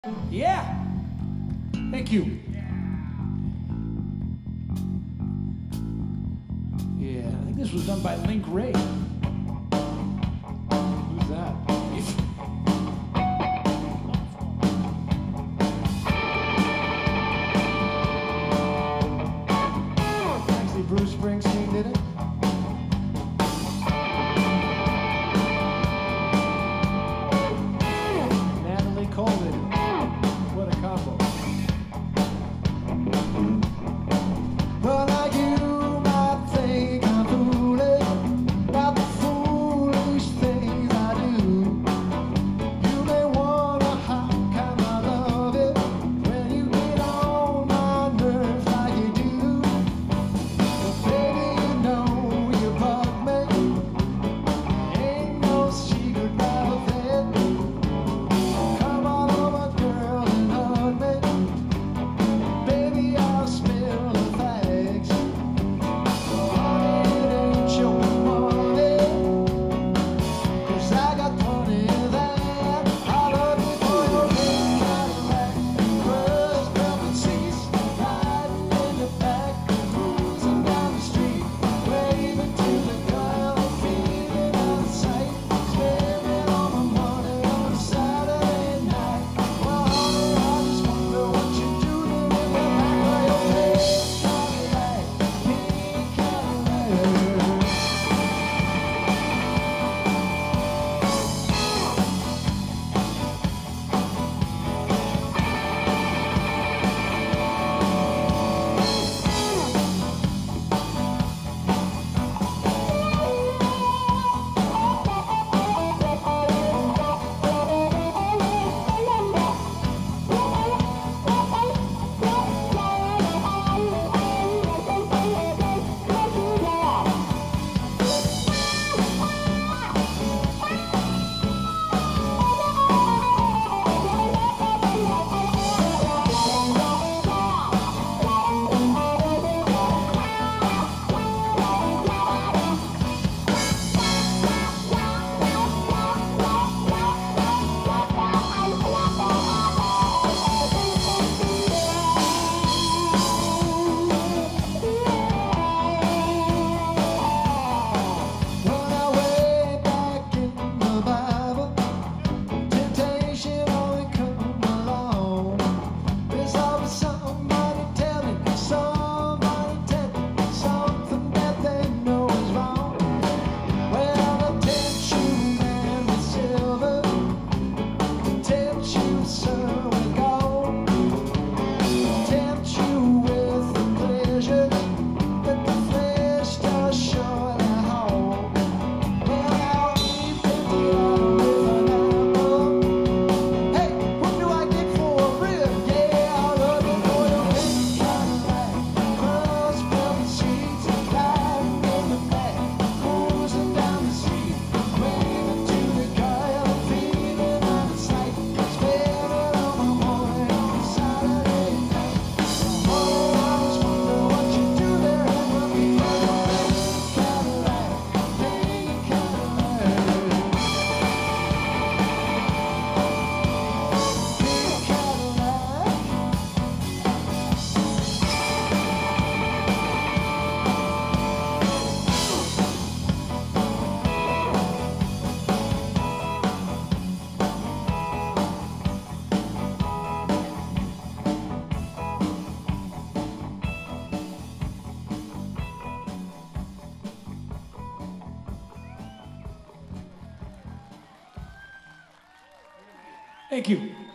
Yeah. Thank you. Yeah, I think this was done by Link Ray. Who's that? Actually, Bruce Springsteen did it. Natalie Cole did it. What a combo. Well, now you might think I'm foolish about the foolish things I do. You may wonder how come I love it when you get on my nerves like you do. But baby, you know you bug me. Ain't no secret about it. Come on over, girl, and hug me. Baby, I'll spill the facts. Honey, it ain't your money, 'cause I got plenty of that. I love you for your big Cadillac, crushed velvet seats, riding in the back, cruising down the street, waving to the girl, feeling out of sight, spending all my money on a Saturday night. Well, honey, I just wonder what you're doing in the back of your big Cadillac, pink Cadillac. When I way back in the Bible, temptation only come along. There's always somebody telling something that they know is wrong. Well, they'll tempt you, man, with silver, tempt you, sir, with gold, tempt you with the pleasures that the flesh does surely hold. Well, I'll eat with an apple. Hey, what do I get for a rib? Yeah, I love you for your big Cadillac, crushed velvet seats, riding in the back, cruising down the street, waving to the girl, feeling out of sight, spending all my money on a Saturday night. Oh, I just wonder what you do there in the big Cadillac, pink Cadillac. Pink Cadillac. Thank you.